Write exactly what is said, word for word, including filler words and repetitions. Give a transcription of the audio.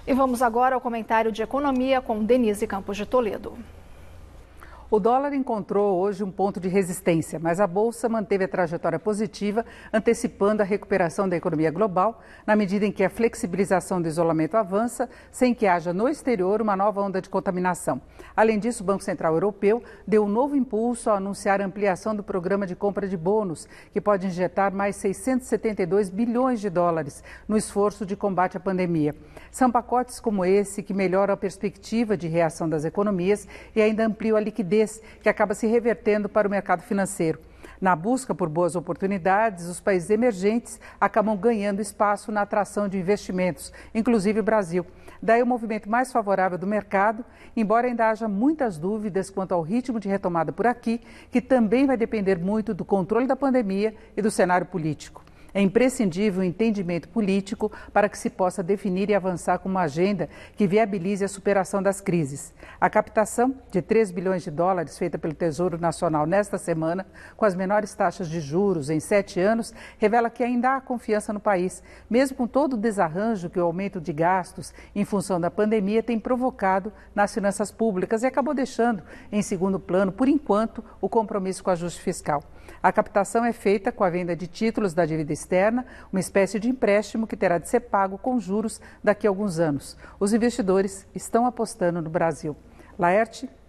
E vamos agora ao comentário de economia com Denise Campos de Toledo. O dólar encontrou hoje um ponto de resistência, mas a Bolsa manteve a trajetória positiva, antecipando a recuperação da economia global, na medida em que a flexibilização do isolamento avança, sem que haja no exterior uma nova onda de contaminação. Além disso, o Banco Central Europeu deu um novo impulso ao anunciar a ampliação do programa de compra de bônus, que pode injetar mais seiscentos e setenta e dois bilhões de dólares no esforço de combate à pandemia. São pacotes como esse que melhoram a perspectiva de reação das economias e ainda ampliam a liquidez, que acaba se revertendo para o mercado financeiro. Na busca por boas oportunidades, os países emergentes acabam ganhando espaço na atração de investimentos, inclusive o Brasil. Daí o movimento mais favorável do mercado, embora ainda haja muitas dúvidas quanto ao ritmo de retomada por aqui, que também vai depender muito do controle da pandemia e do cenário político. É imprescindível o entendimento político para que se possa definir e avançar com uma agenda que viabilize a superação das crises. A captação de três bilhões de dólares feita pelo Tesouro Nacional nesta semana, com as menores taxas de juros em sete anos, revela que ainda há confiança no país, mesmo com todo o desarranjo que o aumento de gastos em função da pandemia tem provocado nas finanças públicas e acabou deixando em segundo plano, por enquanto, o compromisso com o ajuste fiscal. A captação é feita com a venda de títulos da dívida externa, uma espécie de empréstimo que terá de ser pago com juros daqui a alguns anos. Os investidores estão apostando no Brasil. Laerte.